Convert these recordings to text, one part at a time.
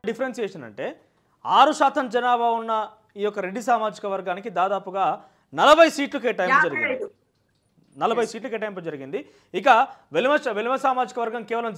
Differentiation అంటే 6% జనాభా ఉన్న ఈ యొక్క రెడ్డి సామాజిక వర్గానికి దాదాపుగా 40 సీట్లు కేటాయింపు జరిగింది. 40 సీట్లు కేటాయింపు జరిగింది. ఇక వెలుమ సామాజిక వర్గం కేవలం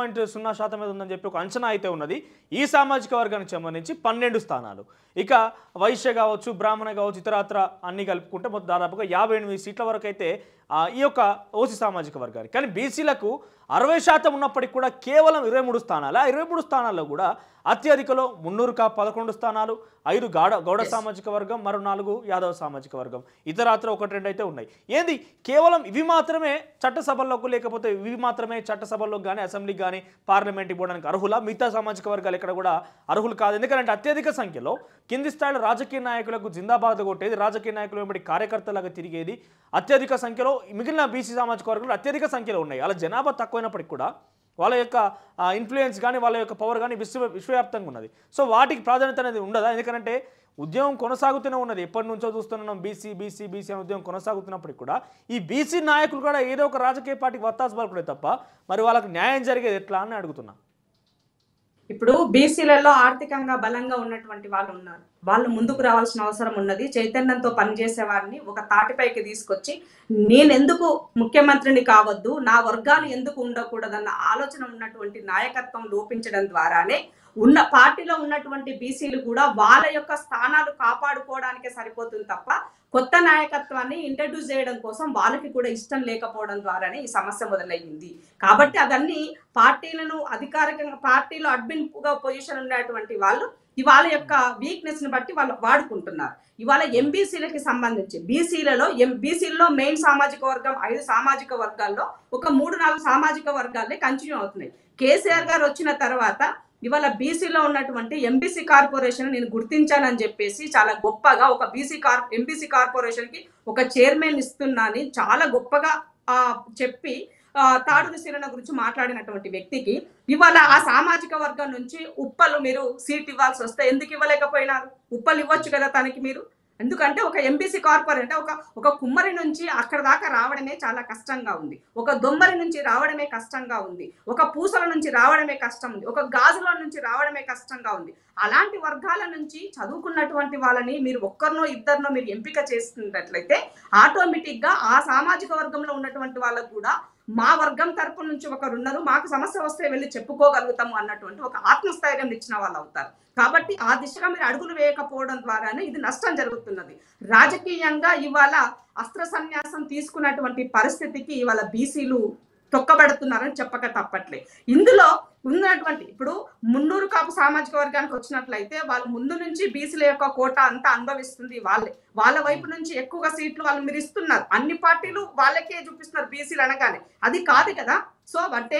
0.0% మీద ఉందని చెప్పి ఒక అంచనా అయితే ఉన్నది. ఈ సామాజిక వర్గానికి సంబంధించి 12 స్థానాలు. ఇక వైశ్య కావచ్చు, బ్రాహ్మణ కావచ్చు, ఇతరత్ర అన్ని కలుపుకుంటే మొత్తం దాదాపుగా 58 సీట్ల వరకు అయితే ఈ యొక్క ఓసీ సామాజిక వర్గానికి. కానీ బీసీలకు 60% ఉన్నప్పటికీ కూడా కేవలం 23 స్థానాలు. ఆ 23 స్థానాల్లో కూడా అత్యధికలో మున్నూరుకా 11 స్థానాలు, 5 గౌడ సామాజిక వర్గం, మరో 4 యాదవ సామాజిక వర్గం, ఇతరాత్ర 1-2 అయితే ఉన్నాయి. ఏంది కేవలం ఇవి మాత్రమే చట్టసభల్లోకి, లేకపోతే ఇవి మాత్రమే చట్టసభల్లోకి కానీ అసెంబ్లీకి కానీ పార్లమెంట్కి పోవడానికి అర్హులా? మిగతా సామాజిక వర్గాలు ఎక్కడ కూడా అర్హులు కాదు. ఎందుకంటే అత్యధిక సంఖ్యలో కింది స్థాయిలో రాజకీయ నాయకులకు జిందాబాద్ కొట్టేది, రాజకీయ నాయకులు వెంబడి కార్యకర్తలాగా తిరిగేది అత్యధిక సంఖ్యలో మిగిలిన బీసీ సామాజిక వర్గాలు అత్యధిక సంఖ్యలో ఉన్నాయి. అలా జనాభా తక్కువైనప్పటికీ కూడా వాళ్ళ యొక్క ఇన్ఫ్లుయెన్స్ కానీ వాళ్ళ యొక్క పవర్ కానీ విశ్వవ్యాప్తంగా ఉన్నది. సో వాటికి ప్రాధాన్యత అనేది ఉండదా? ఎందుకంటే ఉద్యమం కొనసాగుతూనే ఉన్నది. ఎప్పటి నుంచో చూస్తున్నాం బీసీ బీసీ బీసీ అనే ఉద్యమం కొనసాగుతున్నప్పటికీ కూడా ఈ బీసీ నాయకులు కూడా ఏదో ఒక రాజకీయ పార్టీకి వత్తాసు పలుకుడే తప్ప మరి వాళ్ళకి న్యాయం జరిగేది ఎట్లా అని అడుగుతున్నా. ఇప్పుడు బీసీలలో ఆర్థికంగా బలంగా ఉన్నటువంటి వాళ్ళు ఉన్నారు. వాళ్ళు ముందుకు రావాల్సిన అవసరం ఉన్నది. చైతన్యంతో పనిచేసే వారిని ఒక తాటిపైకి తీసుకొచ్చి నేనెందుకు ముఖ్యమంత్రిని కావద్దు, నా వర్గాలు ఎందుకు ఉండకూడదన్న ఆలోచన ఉన్నటువంటి నాయకత్వం లోపించడం ద్వారానే ఉన్న పార్టీలో ఉన్నటువంటి బీసీలు కూడా వాళ్ళ యొక్క స్థానాలు కాపాడుకోవడానికే సరిపోతుంది తప్ప కొత్త నాయకత్వాన్ని ఇంట్రడ్యూస్ చేయడం కోసం వాళ్ళకి కూడా ఇష్టం లేకపోవడం ద్వారానే ఈ సమస్య మొదలయ్యింది. కాబట్టి అవన్నీ పార్టీలను అధికారికంగా పార్టీలో అడ్మిన్గా పొజిషన్ ఉన్నటువంటి వాళ్ళు ఇవాళ యొక్క వీక్నెస్ ని బట్టి వాళ్ళు వాడుకుంటున్నారు. ఇవాళ ఎంబీసీలకి సంబంధించి బీసీలలో మెయిన్ సామాజిక వర్గం 5 సామాజిక వర్గాల్లో ఒక 3-4 సామాజిక వర్గాలే కంటిన్యూ అవుతున్నాయి. కేసీఆర్ గారు వచ్చిన తర్వాత ఇవాళ బీసీలో ఉన్నటువంటి ఎంబీసీ కార్పొరేషన్ నేను గుర్తించానని చెప్పేసి చాలా గొప్పగా ఒక ఎంబీసీ కార్పొరేషన్ కి ఒక చైర్మన్ ఇస్తున్నానని చాలా గొప్పగా చెప్పి తాడూరి శీలన గురించి మాట్లాడినటువంటి వ్యక్తికి ఇవాళ ఆ సామాజిక వర్గం నుంచి ఉప్పలు మీరు సీట్ ఇవ్వాల్సి వస్తే ఎందుకు ఇవ్వలేకపోయినారు? ఉప్పలు ఇవ్వచ్చు కదా తనకి మీరు. ఎందుకంటే ఒక ఎంబీసీ కార్పొరేట్ ఒక కుమ్మరి నుంచి అక్కడ దాకా రావడమే చాలా కష్టంగా ఉంది. ఒక దొమ్మరి నుంచి రావడమే కష్టంగా ఉంది. ఒక పూసల నుంచి రావడమే కష్టం ఉంది. ఒక గాజుల నుంచి రావడమే కష్టంగా ఉంది. అలాంటి వర్గాల నుంచి చదువుకున్నటువంటి వాళ్ళని మీరు ఒక్కరినో ఇద్దరినో మీరు ఎంపిక చేస్తున్నట్లయితే ఆటోమేటిక్ గా ఆ సామాజిక వర్గంలో ఉన్నటువంటి వాళ్ళకు కూడా మా వర్గం తరపు నుంచి ఒకరు ఉన్నారు, మాకు సమస్య వస్తే వెళ్ళి చెప్పుకోగలుగుతాము అన్నటువంటి ఒక ఆత్మస్థైర్యం ఇచ్చిన వాళ్ళు అవుతారు. కాబట్టి ఆ దిశగా మీరు అడుగులు వేయకపోవడం ద్వారానే ఇది నష్టం జరుగుతున్నది. రాజకీయంగా ఇవాళ అస్త్ర సన్యాసం తీసుకున్నటువంటి పరిస్థితికి ఇవాళ బీసీలు తొక్కబడుతున్నారని చెప్పక తప్పట్లే. ఇందులో ఉన్నటువంటి ఇప్పుడు మున్నూరు కాపు సామాజిక వర్గానికి వచ్చినట్లయితే వాళ్ళు ముందు నుంచి బీసీల యొక్క కోట అంతా అనుభవిస్తుంది వాళ్ళే. వాళ్ళ వైపు నుంచి ఎక్కువగా సీట్లు వాళ్ళు మీరు ఇస్తున్నారు. అన్ని పార్టీలు వాళ్ళకే చూపిస్తున్నారు బీసీలు అనగానే. అది కాదు కదా. సో అంటే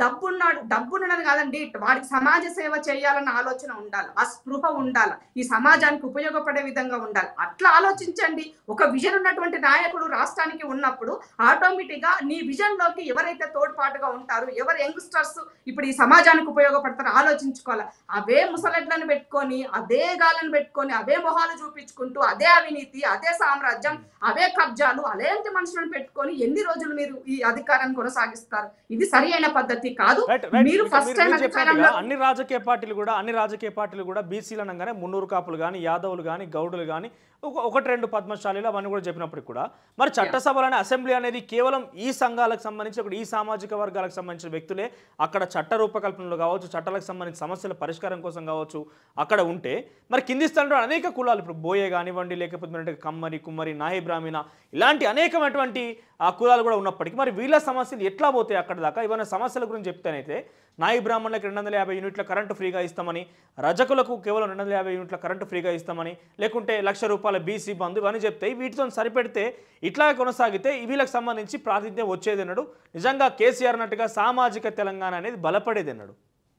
డబ్బున్నది కాదండి, వాడికి సమాజ సేవ చేయాలన్న ఆలోచన ఉండాలి, ఆ స్పృహ ఉండాలి, ఈ సమాజానికి ఉపయోగపడే విధంగా ఉండాలి. అట్లా ఆలోచించండి. ఒక విజన్ ఉన్నటువంటి నాయకుడు రాష్ట్రానికి ఉన్నప్పుడు ఆటోమేటిక్ గా నీ విజన్ లోకి ఎవరైతే తోడ్పాటుగా ఉంటారు, ఎవరు యంగ్స్టర్స్ ఇప్పుడు ఈ సమాజానికి ఉపయోగపడతారో ఆలోచించుకోవాలి. అవే ముసలెడ్లను పెట్టుకొని, అదే గాలను పెట్టుకొని, అవే మొహాలు చూపించుకుంటూ, అదే అవినీతి, అదే సామ్రాజ్యం, అవే కబ్జాలు, అలాంటి మనుషులను పెట్టుకొని ఎన్ని రోజులు మీరు ఈ అధికారాన్ని కొనసాగిస్తారు? ఇది సరి అయిన పద్ధతి కాదు. మీరు ఫస్ట్ టైం అన్ని రాజకీయ పార్టీలు కూడా బీసీలు అనగానే మున్నూరు కాపులు కానీ, యాదవులు కానీ, గౌడులు కానీ, 1-2 పద్మశాలీలు అవన్నీ కూడా చెప్పినప్పటికి కూడా మరి చట్టసభలోనే అసెంబ్లీ అనేది కేవలం ఈ సంఘాలకు సంబంధించి ఈ సామాజిక వర్గాలకు సంబంధించిన వ్యక్తులే అక్కడ చట్ట రూపకల్పనలో కావచ్చు, చట్టాలకు సంబంధించిన సమస్యల పరిష్కారం కోసం కావచ్చు అక్కడ ఉంటే, మరి కింది స్థాయిలో అనేక కులాలు ఇప్పుడు బోయే కానివ్వండి, లేకపోతే కమ్మరి, కుమ్మరి, నాహి బ్రాహ్మణ ఇలాంటి అనేకమైనటువంటి కులాలు కూడా ఉన్నప్పటికీ మరి వీళ్ళ సమస్యలు ఎట్లా పోతాయి అక్కడ దాకా? ఇవన్న సమస్యల గురించి చెప్తేనైతే నాయి బ్రాహ్మణులకు 250 యూనిట్ల కరెంటు ఫ్రీగా ఇస్తామని, రజకులకు కేవలం 250 యూనిట్ల కరెంటు ఫ్రీగా ఇస్తామని, లేకుంటే ₹1,00,000 బీసీ బంధు అని చెప్తే వీటితో సరిపెడితే ఇట్లా కొనసాగితే వీళ్ళకి సంబంధించి ప్రాతినిధ్యం వచ్చేది అన్నాడు. నిజంగా కేసీఆర్ అన్నట్టుగా సామాజిక తెలంగాణ అనేది బలపడేది అన్నాడు.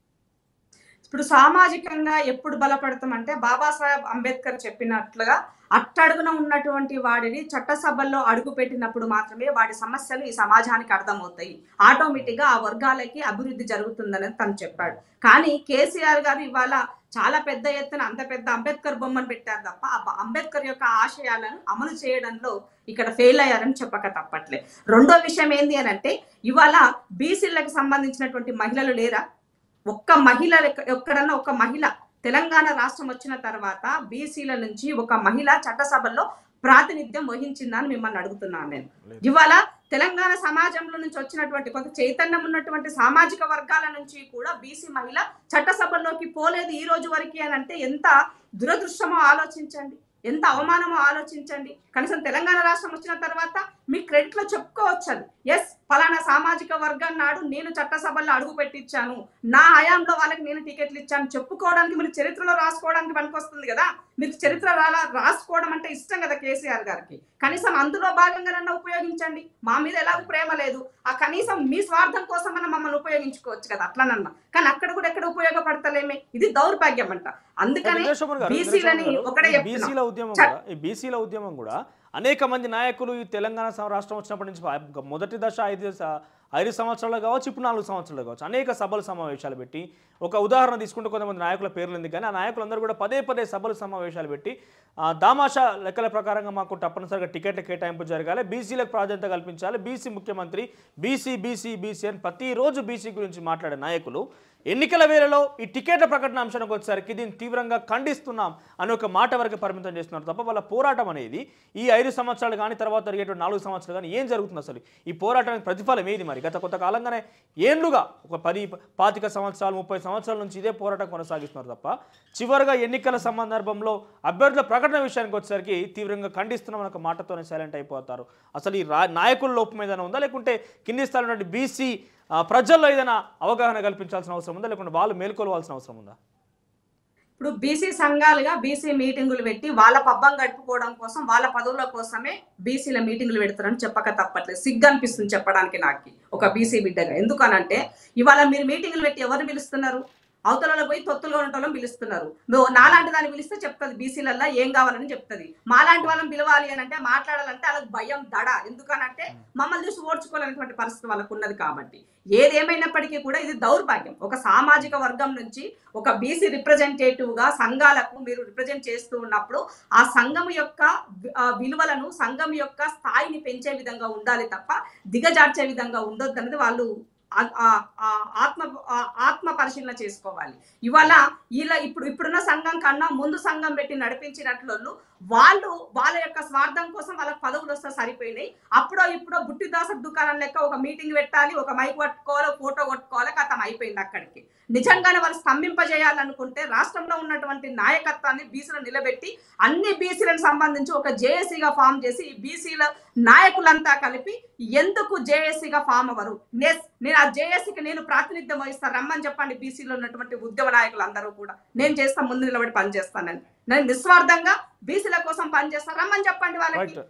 ఇప్పుడు సామాజికంగా ఎప్పుడు బలపడతామంటే బాబాసాహెబ్ అంబేద్కర్ చెప్పినట్లుగా అట్టడుగున ఉన్నటువంటి వాడిని చట్టసభల్లో అడుగు పెట్టినప్పుడు మాత్రమే వాడి సమస్యలు ఈ సమాజానికి అర్థమవుతాయి. ఆటోమేటిక్గా ఆ వర్గాలకి అభివృద్ధి జరుగుతుందని తను చెప్పాడు. కానీ కేసీఆర్ గారు ఇవాళ చాలా పెద్ద ఎత్తున అంత పెద్ద అంబేద్కర్ బొమ్మను పెట్టారు తప్ప ఆ అంబేద్కర్ యొక్క ఆశయాలను అమలు చేయడంలో ఇక్కడ ఫెయిల్ అయ్యారని చెప్పక తప్పట్లే. రెండో విషయం ఏంటి అని అంటే ఇవాళ బీసీలకు సంబంధించినటువంటి మహిళలు లేరా? ఒక్క మహిళ ఎక్కడన్నా ఒక మహిళ తెలంగాణ రాష్ట్రం వచ్చిన తర్వాత బీసీల నుంచి ఒక మహిళ చట్టసభల్లో ప్రాతినిధ్యం వహించిందని మిమ్మల్ని అడుగుతున్నాను నేను. ఇవాళ తెలంగాణ సమాజంలో నుంచి వచ్చినటువంటి కొంత చైతన్యం ఉన్నటువంటి సామాజిక వర్గాల నుంచి కూడా బీసీ మహిళ చట్టసభల్లోకి పోలేదు ఈ రోజు వరకు అని అంటే ఎంత దురదృష్టమో ఆలోచించండి, ఎంత అవమానమో ఆలోచించండి. కనీసం తెలంగాణ రాష్ట్రం వచ్చిన తర్వాత మీ క్రెడిట్ లో చెప్పుకోవచ్చు, ఎస్ ఫలానా సామాజిక వర్గం నాడు నేను చట్టసభల్లో అడుగు పెట్టించాను, నా హయాంలో వాళ్ళకి నేను టికెట్లు ఇచ్చాను చెప్పుకోవడానికి, మీరు చరిత్రలో రాసుకోవడానికి పనికొస్తుంది కదా. మీకు చరిత్ర రాసుకోవడం అంటే ఇష్టం కదా కేసీఆర్ గారికి, కనీసం అందులో భాగంగానన్నా ఉపయోగించండి. మా మీద ఎలాగో ప్రేమ లేదు, ఆ కనీసం మీ స్వార్థం కోసం అన్న మమ్మల్ని ఉపయోగించుకోవచ్చు కదా అట్లనన్నా. కానీ అక్కడ కూడా ఎక్కడ ఉపయోగపడతలేమే, ఇది దౌర్భాగ్యం అంట. అందుకని బీసీలని ఒకటే బీసీల ఉద్యమం కూడా అనేక మంది నాయకులు ఈ తెలంగాణ రాష్ట్రం వచ్చినప్పటి నుంచి మొదటి దశ 5 సంవత్సరాలు కావచ్చు, ఇప్పుడు 4 సంవత్సరాలు కావచ్చు, అనేక సభలు సమావేశాలు పెట్టి, ఒక ఉదాహరణ తీసుకుంటే కొంతమంది నాయకుల పేర్లు ఉంది కానీ ఆ నాయకులందరూ కూడా పదే సభలు సమావేశాలు పెట్టి దామాషా లెక్కల ప్రకారంగా మాకు తప్పనిసరిగా టికెట్ల కేటాయింపు జరగాలి, బీసీలకు ప్రాధాన్యత కల్పించాలి, బీసీ ముఖ్యమంత్రి, బీసీ అని ప్రతిరోజు బీసీ గురించి మాట్లాడే నాయకులు ఎన్నికల వేళలో ఈ టికెట్ల ప్రకటన అంశానికి వచ్చేసరికి దీన్ని తీవ్రంగా ఖండిస్తున్నాం అని ఒక మాట వరకు పరిమితం చేస్తున్నారు తప్ప వాళ్ళ పోరాటం అనేది ఈ 5 సంవత్సరాలు కానీ తర్వాత జరిగేటువంటి 4 సంవత్సరాలు కానీ ఏం జరుగుతుంది, అసలు ఈ పోరాటానికి ప్రతిఫలం ఏది? మరి గత కొంతకాలంగానే ఏళ్ళుగా ఒక 10-25 సంవత్సరాలు 30 సంవత్సరాల నుంచి ఇదే పోరాటం కొనసాగిస్తున్నారు తప్ప చివరిగా ఎన్నికల సందర్భంలో అభ్యర్థుల ప్రకటన విషయానికి వచ్చేసరికి తీవ్రంగా ఖండిస్తున్నాం అనే ఒక మాటతోనే సైలెంట్ అయిపోతారు. అసలు ఈ నాయకుల లోపం ఏదైనా ఉందా, లేకుంటే కింది స్థాయిలో బీసీ ప్రజల్లో ఏదైనా అవగాహన కల్పించాల్సిన అవసరం ఉందా, లేకుంటే వాళ్ళు మేల్కొలవాల్సిన అవసరం ఉందా? ఇప్పుడు బీసీ సంఘాలుగా బీసీ మీటింగులు పెట్టి వాళ్ళ పబ్బం గడుపుకోవడం కోసం, వాళ్ళ పదవుల కోసమే బీసీల మీటింగులు పెడతారని చెప్పక తప్పట్లేదు. సిగ్గు అనిపిస్తుంది చెప్పడానికి నాకు ఒక బీసీ బిడ్డగా. ఎందుకనంటే ఇవాళ మీరు మీటింగులు పెట్టి ఎవరు పిలుస్తున్నారు? అవతలలో పోయి తొత్తులుగా ఉండటం పిలుస్తున్నారు. నాలాంటి దాన్ని పిలిస్తే చెప్తుంది బీసీలల్లో ఏం కావాలని చెప్తుంది. మాలాంటి వాళ్ళని పిలవాలి అని అంటే మాట్లాడాలంటే వాళ్ళకి భయం దడ. ఎందుకనంటే మమ్మల్ని చూసి ఓడ్చుకోవాలనేటువంటి పరిస్థితి వాళ్ళకు ఉన్నది. కాబట్టి ఏదేమైనప్పటికీ కూడా ఇది దౌర్భాగ్యం. ఒక సామాజిక వర్గం నుంచి ఒక బీసీ రిప్రజెంటేటివ్ గా సంఘాలకు మీరు రిప్రజెంట్ చేస్తూ ఉన్నప్పుడు ఆ సంఘం యొక్క విలువలను, సంఘం యొక్క స్థాయిని పెంచే విధంగా ఉండాలి తప్ప దిగజార్చే విధంగా ఉండొద్దు అనేది వాళ్ళు ఆత్మ పరిశీలన చేసుకోవాలి. ఇవాళ ఇప్పుడున్న సంఘం కన్నా ముందు సంఘం పెట్టి నడిపించినట్లు వాళ్ళు వాళ్ళ యొక్క స్వార్థం కోసం వాళ్ళకి పదవులు వస్తే సరిపోయినాయి. ఇప్పుడో బుట్టిదాస దుకాణం లెక్క ఒక మీటింగ్ పెట్టాలి, ఒక మైక్ పట్టుకోవాలి, ఫోటో కొట్టుకోవాలి, కథం అయిపోయింది అక్కడికి. నిజంగానే వాళ్ళు స్తంభింపజేయాలనుకుంటే రాష్ట్రంలో ఉన్నటువంటి నాయకత్వాన్ని బీసీలను నిలబెట్టి అన్ని బీసీలకు సంబంధించి ఒక జేఏసీగా ఫామ్ చేసి ఈ బీసీల నాయకులంతా కలిపి ఎందుకు జేఏసీగా ఫామ్ అవ్వరు? నేను ఆ జేఏసీకి నేను ప్రాతినిధ్యం వహిస్తాను, రమ్మని చెప్పండి. బీసీలో ఉన్నటువంటి ఉద్యమ నాయకులు అందరూ కూడా నేను చేస్తా, ముందు నిలబడి పనిచేస్తానని, నేను నిస్వార్థంగా బీసీల కోసం పనిచేస్తాను, రమ్మని చెప్పండి వాళ్ళకి.